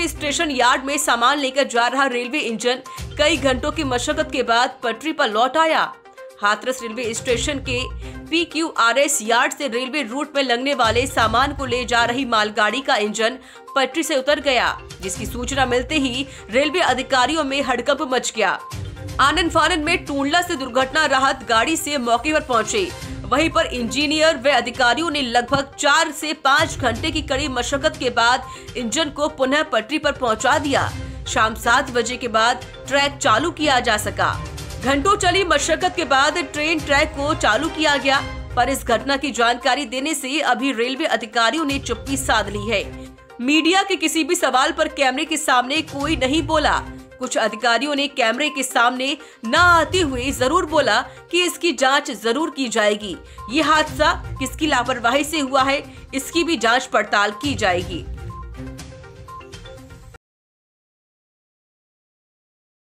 Railway station yard में सामान लेकर जा रहा रेलवे इंजन कई घंटों की मशक्कत के बाद पटरी पर लौट आया। हाथरस रेलवे स्टेशन के PQRS यार्ड से रेलवे रूट में लगने वाले सामान को ले जा रही मालगाड़ी का इंजन पटरी से उतर गया, जिसकी सूचना मिलते ही रेलवे अधिकारियों में हड़कंप मच गया। आनन फानन में टूंडला से दुर्घटना राहत गाड़ी से मौके पर पहुंचे। वहीं पर इंजीनियर व अधिकारियों ने लगभग 4 से 5 घंटे की कड़ी मशक्कत के बाद इंजन को पुनः पटरी पर पहुंचा दिया। शाम 7 बजे के बाद ट्रैक चालू किया जा सका। घंटों चली मशक्कत के बाद ट्रेन ट्रैक को चालू किया गया, पर इस घटना की जानकारी देने से अभी रेलवे अधिकारियों ने चुप्पी साध ली है। मीडिया के किसी भी सवाल पर कैमरे के सामने कोई नहीं बोला। कुछ अधिकारियों ने कैमरे के सामने न आते हुए जरूर बोला कि इसकी जांच जरूर की जाएगी। ये हादसा किसकी लापरवाही से हुआ है, इसकी भी जांच पड़ताल की जाएगी।